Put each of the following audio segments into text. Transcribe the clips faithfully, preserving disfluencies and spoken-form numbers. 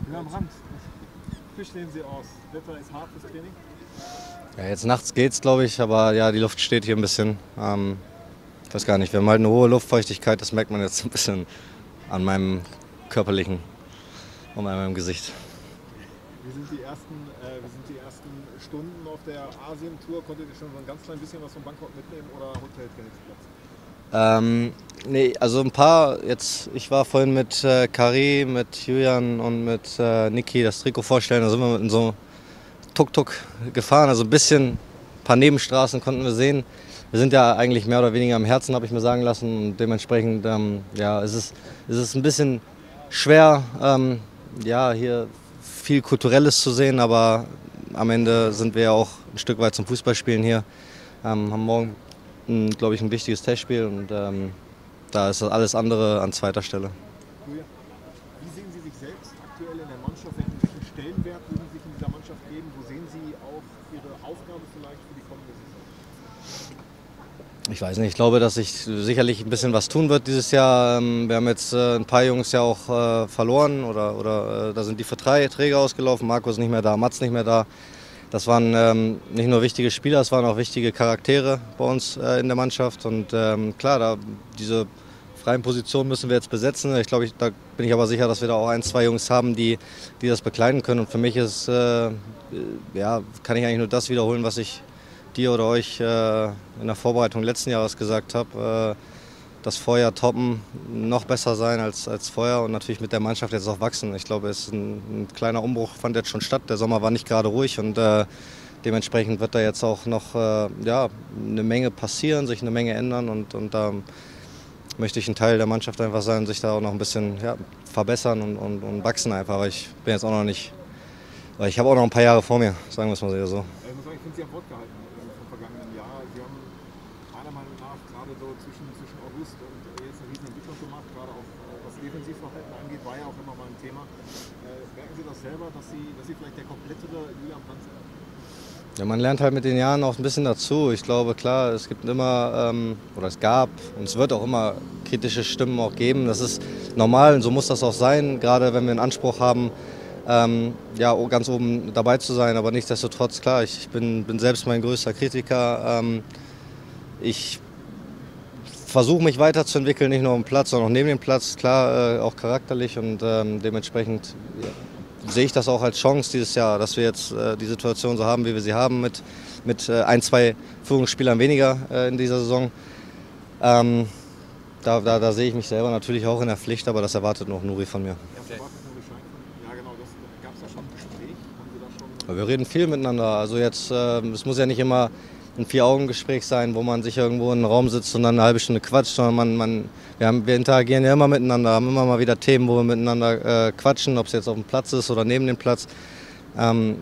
Nur am Rand. Frisch sehen Sie aus. Wetter ist hart fürs Training. Ja, jetzt nachts geht's, glaube ich, aber ja, die Luft steht hier ein bisschen. Ähm, ich weiß gar nicht, wir haben halt eine hohe Luftfeuchtigkeit, das merkt man jetzt ein bisschen an meinem körperlichen und an meinem Gesicht. Wie sind die ersten, äh, wie sind die ersten Stunden auf der Asien-Tour? Konntet ihr schon so ein ganz klein bisschen was von Bangkok mitnehmen oder Hoteltrainingsplatz? Ähm, nee, also ein paar, jetzt, ich war vorhin mit äh, Kari, mit Julian und mit äh, Niki das Trikot vorstellen, da sind wir mit so Tuk-Tuk gefahren, also ein bisschen, ein paar Nebenstraßen konnten wir sehen. Wir sind ja eigentlich mehr oder weniger am Herzen, habe ich mir sagen lassen, und dementsprechend ähm, ja, ist es, ist es ein bisschen schwer, ähm, ja, hier viel Kulturelles zu sehen, aber am Ende sind wir ja auch ein Stück weit zum Fußballspielen hier, ähm, haben morgen, glaube ich, ein wichtiges Testspiel und ähm, da ist alles andere an zweiter Stelle. Julia, wie sehen Sie sich selbst aktuell in der Mannschaft? Welchen, welchen Stellenwert würden Sie sich in dieser Mannschaft geben? Wo sehen Sie auch Ihre Aufgabe vielleicht für die kommende Saison? Ich weiß nicht, ich glaube, dass sich sicherlich ein bisschen was tun wird dieses Jahr. Wir haben jetzt äh, ein paar Jungs ja auch äh, verloren oder, oder äh, da sind die Verträge ausgelaufen. Marco ist nicht mehr da, Mats nicht mehr da. Das waren ähm, nicht nur wichtige Spieler, es waren auch wichtige Charaktere bei uns äh, in der Mannschaft. Und ähm, klar, da, diese freien Positionen müssen wir jetzt besetzen. Ich glaube, ich, da bin ich aber sicher, dass wir da auch ein, zwei Jungs haben, die, die das bekleiden können. Und für mich ist, äh, ja, kann ich eigentlich nur das wiederholen, was ich dir oder euch äh, in der Vorbereitung letzten Jahres gesagt habe. Äh, das Vorjahr toppen, noch besser sein als, als vorher und natürlich mit der Mannschaft jetzt auch wachsen. Ich glaube, es ist ein, ein kleiner Umbruch, fand jetzt schon statt. Der Sommer war nicht gerade ruhig und äh, dementsprechend wird da jetzt auch noch äh, ja, eine Menge passieren, sich eine Menge ändern und, und da möchte ich ein Teil der Mannschaft einfach sein, sich da auch noch ein bisschen ja, verbessern und, und, und wachsen einfach. Aber ich bin jetzt auch noch nicht, weil ich habe auch noch ein paar Jahre vor mir, sagen wir es mal so. Ich muss sagen, ich finde Sie am Wort gehalten vom vergangenen Jahr. Sie haben meiner Meinung nach gerade so zwischen, zwischen August und jetzt eine riesen Entwicklung gemacht, gerade auch was Defensivverhalten angeht, war ja auch immer mal ein Thema. Äh, merken Sie das selber, dass Sie, dass Sie vielleicht der komplettere Julian Brandt sind? Ja, man lernt halt mit den Jahren auch ein bisschen dazu. Ich glaube, klar, es gibt immer, ähm, oder es gab und es wird auch immer kritische Stimmen auch geben. Das ist normal und so muss das auch sein, gerade wenn wir einen Anspruch haben, ähm, ja, ganz oben dabei zu sein. Aber nichtsdestotrotz, klar, ich bin, bin selbst mein größter Kritiker. Ähm, ich versuche mich weiterzuentwickeln, nicht nur am Platz, sondern auch neben dem Platz, klar, äh, auch charakterlich und ähm, dementsprechend ja, sehe ich das auch als Chance dieses Jahr, dass wir jetzt äh, die Situation so haben, wie wir sie haben, mit, mit äh, ein, zwei Führungsspielern weniger äh, in dieser Saison. Ähm, da, da, da sehe ich mich selber natürlich auch in der Pflicht, aber das erwartet noch Nuri von mir. Ja, genau, das gab es da schon ein Gespräch. Haben Sie da schon Wir reden viel miteinander. Also jetzt, äh, es muss ja nicht immer ein Vier-Augen-Gespräch sein, wo man sich irgendwo in einem Raum sitzt und dann eine halbe Stunde quatscht, sondern man, man, wir, haben, wir interagieren ja immer miteinander, haben immer mal wieder Themen, wo wir miteinander äh, quatschen, ob es jetzt auf dem Platz ist oder neben dem Platz. Ähm,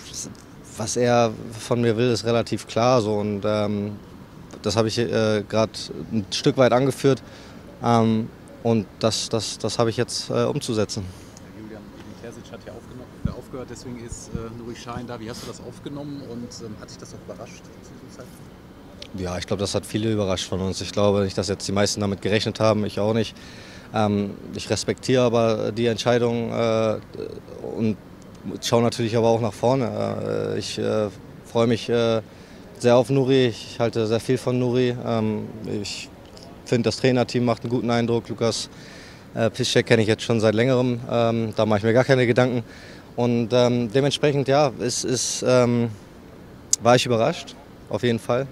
was er von mir will, ist relativ klar so und ähm, das habe ich äh, gerade ein Stück weit angeführt ähm, und das, das, das habe ich jetzt äh, umzusetzen. Julian, Edin Terzic hat ja äh, aufgehört, deswegen ist äh, Nuri Sahin da. Wie hast du das aufgenommen und ähm, hat dich das auch überrascht zu diesem Zeitpunkt? Ja, ich glaube, das hat viele überrascht von uns. Ich glaube nicht, dass jetzt die meisten damit gerechnet haben, ich auch nicht. Ähm, ich respektiere aber die Entscheidung äh, und schaue natürlich aber auch nach vorne. Äh, ich äh, freue mich äh, sehr auf Nuri, ich halte sehr viel von Nuri. Ähm, ich finde, das Trainerteam macht einen guten Eindruck. Lukas äh, Piszczek kenne ich jetzt schon seit längerem, ähm, da mache ich mir gar keine Gedanken. Und ähm, dementsprechend, ja, ist, ist, ähm, war ich überrascht, auf jeden Fall.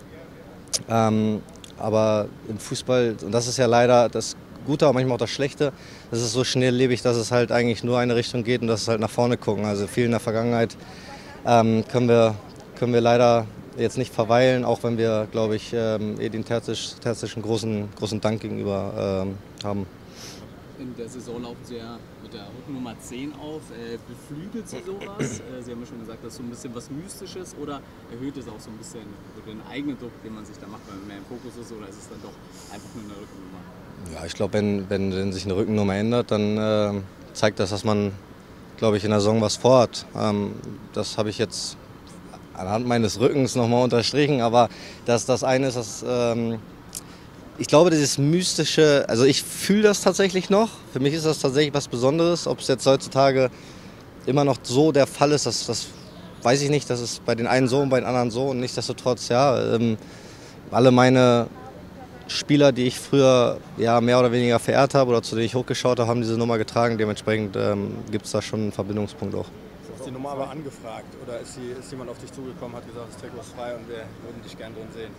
Ähm, aber im Fußball, und das ist ja leider das Gute, aber manchmal auch das Schlechte, es ist so schnelllebig, dass es halt eigentlich nur eine Richtung geht und das ist halt nach vorne gucken. Also viel in der Vergangenheit ähm, können, wir, können wir leider jetzt nicht verweilen, auch wenn wir, glaube ich, ähm, Edin Terzic, Terzic einen großen, großen Dank gegenüber ähm, haben. In der Saison laufen Sie ja mit der Rückennummer zehn auf. Äh, beflügelt Sie sowas? Äh, Sie haben ja schon gesagt, das ist so ein bisschen was Mystisches oder erhöht es auch so ein bisschen den eigenen Druck, den man sich da macht, weil man mehr im Fokus ist, oder ist es dann doch einfach nur eine Rückennummer? Ja, ich glaube, wenn, wenn, wenn sich eine Rückennummer ändert, dann äh, zeigt das, dass man, glaube ich, in der Saison was vorhat. Ähm, das habe ich jetzt anhand meines Rückens nochmal unterstrichen, aber dass das eine ist, das, ähm, ich glaube, dieses Mystische, also ich fühle das tatsächlich noch. Für mich ist das tatsächlich was Besonderes, ob es jetzt heutzutage immer noch so der Fall ist, dass das weiß ich nicht, das ist bei den einen so und bei den anderen so und nichtsdestotrotz, ja, ähm, alle meine Spieler, die ich früher ja, mehr oder weniger verehrt habe oder zu denen ich hochgeschaut habe, haben diese Nummer getragen. Dementsprechend ähm, gibt es da schon einen Verbindungspunkt auch. Ist die Nummer aber angefragt oder ist, die, ist jemand auf dich zugekommen, hat gesagt, das Trikot ist frei und wir würden dich gerne drin sehen?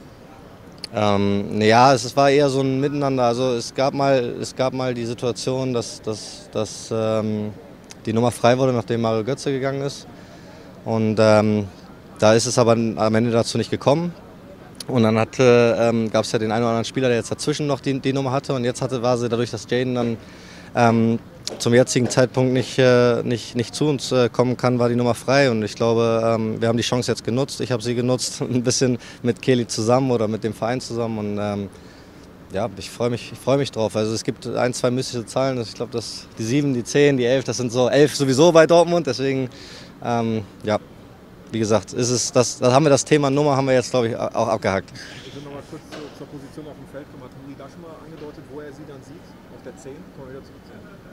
Ähm, ja, es war eher so ein Miteinander. Also es gab mal, es gab mal die Situation, dass, dass, dass ähm, die Nummer frei wurde, nachdem Mario Götze gegangen ist. Und ähm, da ist es aber am Ende dazu nicht gekommen. Und dann ähm, gab es ja den einen oder anderen Spieler, der jetzt dazwischen noch die, die Nummer hatte. Und jetzt hatte, war sie dadurch, dass Jaden dann ähm, zum jetzigen Zeitpunkt nicht, äh, nicht, nicht zu uns äh, kommen kann, war die Nummer frei. Und ich glaube, ähm, wir haben die Chance jetzt genutzt. Ich habe sie genutzt, ein bisschen mit Kelly zusammen oder mit dem Verein zusammen. Und ähm, ja, ich freue mich, ich freu mich drauf. Also es gibt ein, zwei mystische Zahlen. Ich glaube, die sieben, die zehn, die elf, das sind so elf sowieso bei Dortmund. Deswegen, ähm, ja. Wie gesagt, ist es das, das haben wir das Thema Nummer haben wir jetzt, glaube ich, auch abgehakt. Ich will noch mal kurz zur, zur Position auf dem Feld kommen. Hat Nuri da schon mal angedeutet, wo er sie dann sieht? Auf der zehn? Kommen wir wieder zurück.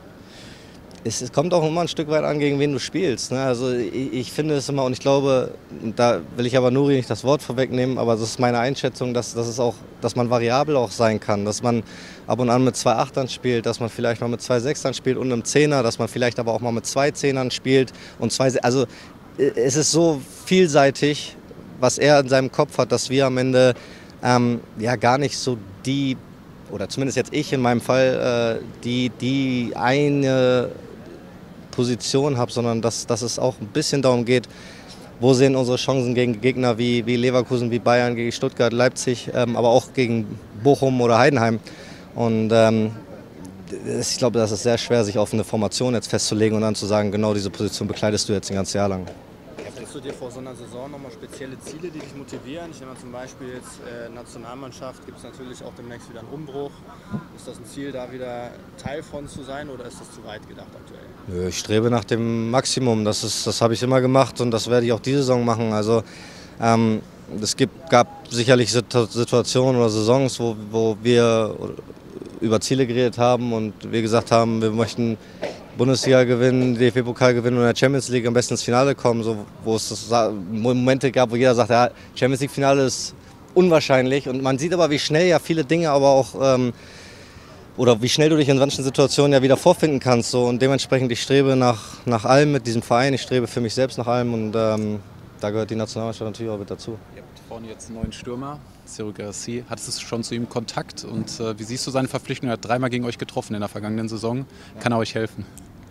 Es, es kommt auch immer ein Stück weit an, gegen wen du spielst. Ne? Also ich, ich finde es immer, und ich glaube, da will ich aber Nuri nicht das Wort vorwegnehmen, aber das ist meine Einschätzung, dass, dass, es auch, dass man variabel auch sein kann. Dass man ab und an mit zwei Achtern spielt, dass man vielleicht mal mit zwei Sechsern spielt und einem Zehner, dass man vielleicht aber auch mal mit zwei Zehnern spielt und zwei, also es ist so vielseitig, was er in seinem Kopf hat, dass wir am Ende ähm, ja gar nicht so die, oder zumindest jetzt ich in meinem Fall, äh, die, die eine Position habe, sondern dass, dass es auch ein bisschen darum geht, wo sehen unsere Chancen gegen Gegner wie, wie Leverkusen, wie Bayern, gegen Stuttgart, Leipzig, ähm, aber auch gegen Bochum oder Heidenheim. Und ähm, ich glaube, das ist sehr schwer, sich auf eine Formation jetzt festzulegen und dann zu sagen, genau diese Position bekleidest du jetzt ein ganzes Jahr lang. Setzt du dir vor so einer Saison nochmal spezielle Ziele, die dich motivieren? Ich nehme mal zum Beispiel jetzt äh, Nationalmannschaft, gibt es natürlich auch demnächst wieder einen Umbruch. Ist das ein Ziel, da wieder Teil von zu sein oder ist das zu weit gedacht aktuell? Ich strebe nach dem Maximum, das, ist, das habe ich immer gemacht und das werde ich auch diese Saison machen. Also, ähm, es gibt, gab sicherlich Situationen oder Saisons, wo, wo wir über Ziele geredet haben und wir gesagt haben, wir möchten Bundesliga gewinnen, D F B-Pokal gewinnen und in der Champions League am besten ins Finale kommen, so, wo es das Momente gab, wo jeder sagt, ja, Champions League-Finale ist unwahrscheinlich. Und man sieht aber, wie schnell ja viele Dinge aber auch, ähm, oder wie schnell du dich in manchen Situationen ja wieder vorfinden kannst. So. Und dementsprechend, ich strebe nach, nach allem mit diesem Verein, ich strebe für mich selbst nach allem und ähm, da gehört die Nationalmannschaft natürlich auch mit dazu. Ihr habt vorne jetzt einen neuen Stürmer, Serhou Guirassy. Hattest du schon zu ihm Kontakt und äh, wie siehst du seine Verpflichtung? Er hat dreimal gegen euch getroffen in der vergangenen Saison. Kann er euch helfen?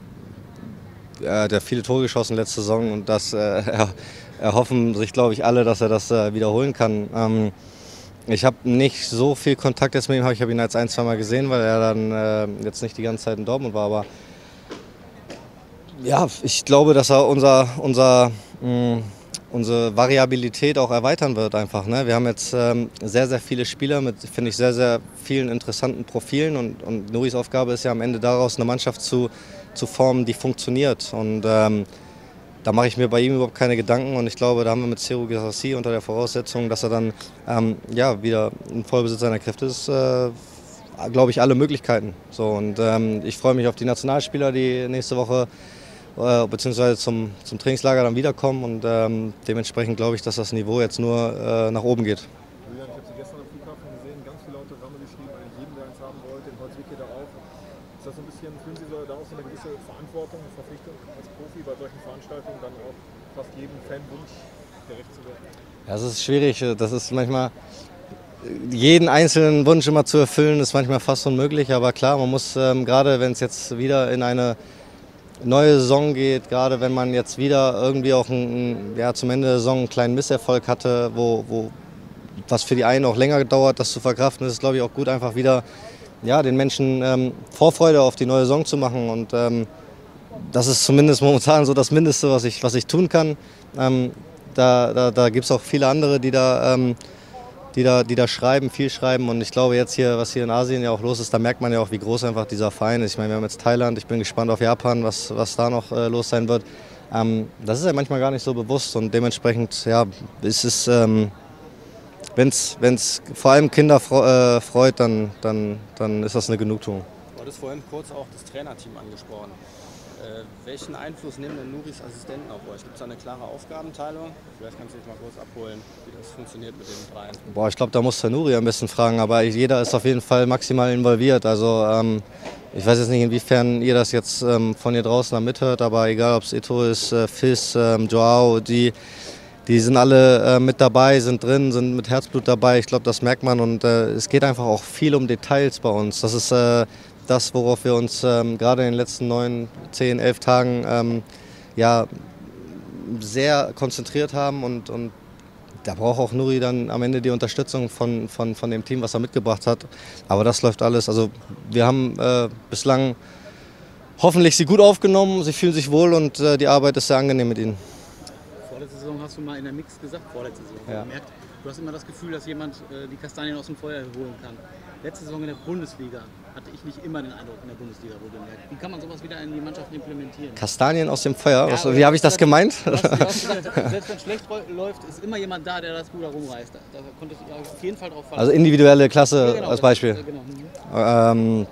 Er hat ja viele Tore geschossen letzte Saison und das äh, erhoffen sich, glaube ich, alle, dass er das äh, wiederholen kann. Ähm, ich habe nicht so viel Kontakt jetzt mit ihm, ich habe ihn jetzt ein, zwei Mal gesehen, weil er dann äh, jetzt nicht die ganze Zeit in Dortmund war. Aber ja, ich glaube, dass er unser, unser, mh, unsere Variabilität auch erweitern wird einfach. Ne? Wir haben jetzt ähm, sehr, sehr viele Spieler mit, finde ich, sehr, sehr vielen interessanten Profilen und, und Nuris Aufgabe ist ja am Ende daraus, eine Mannschaft zu zu formen, die funktioniert. Und ähm, da mache ich mir bei ihm überhaupt keine Gedanken. Und ich glaube, da haben wir mit Serhou Guirassy unter der Voraussetzung, dass er dann ähm, ja, wieder in Vollbesitz seiner Kräfte ist, äh, glaube ich, alle Möglichkeiten. So, und ähm, ich freue mich auf die Nationalspieler, die nächste Woche äh, beziehungsweise zum, zum Trainingslager dann wiederkommen. Und ähm, dementsprechend glaube ich, dass das Niveau jetzt nur äh, nach oben geht. Julian, ich habe Sie gestern am Flughafen gesehen, ganz viele Leute Ramme geschrieben, eigentlich jeden, der eins haben wollte, in Holzwicke da auch. Ist das so ein bisschen, fühlen Sie da auch so eine gewisse Verantwortung und Verpflichtung als Profi bei solchen Veranstaltungen dann auch fast jedem Fanwunsch gerecht zu werden? Ja, das ist schwierig. Das ist manchmal, jeden einzelnen Wunsch immer zu erfüllen, ist manchmal fast unmöglich. Aber klar, man muss ähm, gerade, wenn es jetzt wieder in eine neue Saison geht, gerade wenn man jetzt wieder irgendwie auch ein, ja, zum Ende der Saison einen kleinen Misserfolg hatte, wo, wo was für die einen auch länger dauert, das zu verkraften, ist es, glaube ich, auch gut, einfach wieder ja, den Menschen ähm, Vorfreude auf die neue Saison zu machen. Und ähm, das ist zumindest momentan so das Mindeste, was ich, was ich tun kann. Ähm, da da, da gibt es auch viele andere, die da, ähm, die, da, die da schreiben, viel schreiben. Und ich glaube jetzt hier, was hier in Asien ja auch los ist, da merkt man ja auch, wie groß einfach dieser Verein ist. Ich meine, wir haben jetzt Thailand, ich bin gespannt auf Japan, was, was da noch äh, los sein wird. Ähm, das ist ja manchmal gar nicht so bewusst und dementsprechend ja, ist es... Ähm, Wenn es vor allem Kinder äh, freut, dann, dann, dann ist das eine Genugtuung. Du hattest vorhin kurz auch das Trainerteam angesprochen. Äh, welchen Einfluss nehmen denn Nuris Assistenten auf euch? Gibt es da eine klare Aufgabenteilung? Vielleicht kannst du dich mal kurz abholen, wie das funktioniert mit den dreien. Boah, ich glaube, da muss der Nuri am besten fragen, aber jeder ist auf jeden Fall maximal involviert. Also ähm, ich weiß jetzt nicht, inwiefern ihr das jetzt ähm, von hier draußen da mithört, aber egal, ob es Eto ist, äh, Fis, ähm, Joao, die, die sind alle äh, mit dabei, sind drin, sind mit Herzblut dabei. Ich glaube, das merkt man und äh, es geht einfach auch viel um Details bei uns. Das ist äh, das, worauf wir uns ähm, gerade in den letzten neun, zehn, elf Tagen ähm, ja, sehr konzentriert haben und, und da braucht auch Nuri dann am Ende die Unterstützung von, von, von dem Team, was er mitgebracht hat. Aber das läuft alles. Also wir haben äh, bislang hoffentlich sie gut aufgenommen, sie fühlen sich wohl und äh, die Arbeit ist sehr angenehm mit ihnen. Vorletzte Saison hast du mal in der Mix gesagt, vorletzte Saison. Ja. Man merkt, du hast immer das Gefühl, dass jemand äh, die Kastanien aus dem Feuer holen kann. Letzte Saison in der Bundesliga hatte ich nicht immer den Eindruck, in der Bundesliga wohlgemerkt. Wie kann man sowas wieder in die Mannschaft implementieren? Kastanien aus dem Feuer? Ja, Was, wie habe ich das gemeint? Du hast, du hast gesagt, selbst wenn es schlecht läuft, ist immer jemand da, der das Ruder rumreißt. Da, da konntest du auf jeden Fall drauf verlassen. Also individuelle Klasse Ja, genau, als Beispiel. Das, genau. Ähm,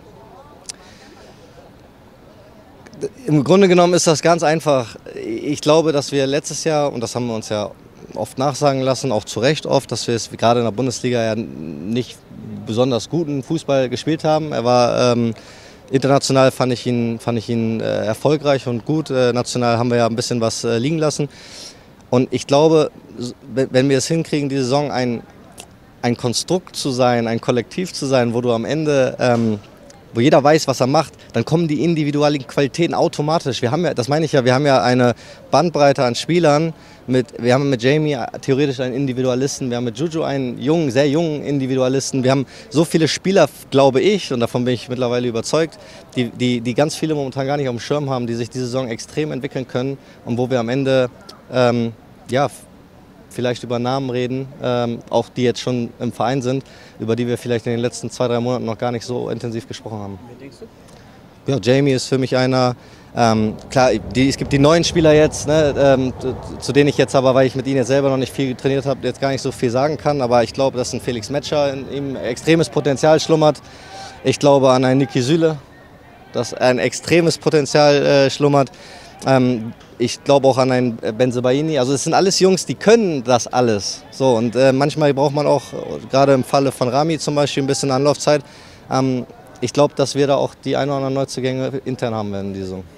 Im Grunde genommen ist das ganz einfach. Ich glaube, dass wir letztes Jahr, und das haben wir uns ja oft nachsagen lassen, auch zu Recht oft, dass wir es gerade in der Bundesliga ja nicht besonders guten Fußball gespielt haben. Er war ähm, international fand ich ihn, fand ich ihn äh, erfolgreich und gut. Äh, national haben wir ja ein bisschen was äh, liegen lassen. Und ich glaube, wenn wir es hinkriegen, die Saison ein, ein Konstrukt zu sein, ein Kollektiv zu sein, wo du am Ende ähm, wo jeder weiß, was er macht, dann kommen die individuellen Qualitäten automatisch. Wir haben ja, das meine ich ja, wir haben ja eine Bandbreite an Spielern. Mit, wir haben mit Jamie theoretisch einen Individualisten, wir haben mit Juju einen jungen, sehr jungen Individualisten. Wir haben so viele Spieler, glaube ich, und davon bin ich mittlerweile überzeugt, die, die, die ganz viele momentan gar nicht auf dem Schirm haben, die sich diese Saison extrem entwickeln können und wo wir am Ende ähm, ja, vielleicht über Namen reden, ähm, auch die jetzt schon im Verein sind, über die wir vielleicht in den letzten zwei, drei Monaten noch gar nicht so intensiv gesprochen haben. Wen denkst du? Ja, Jamie ist für mich einer, ähm, klar, die, es gibt die neuen Spieler jetzt, ne, ähm, zu denen ich jetzt aber, weil ich mit ihnen jetzt selber noch nicht viel trainiert habe, jetzt gar nicht so viel sagen kann, aber ich glaube, dass ein Felix Metscher in ihm extremes Potenzial schlummert. Ich glaube an einen Niki Süle, dass ein extremes Potenzial äh, schlummert. Ähm, ich glaube auch an einen Bensebaini. Also es sind alles Jungs, die können das alles. So, und äh, manchmal braucht man auch, gerade im Falle von Rami zum Beispiel, ein bisschen Anlaufzeit. Ähm, ich glaube, dass wir da auch die ein oder anderen Neuzugänge intern haben werden in dieser Saison.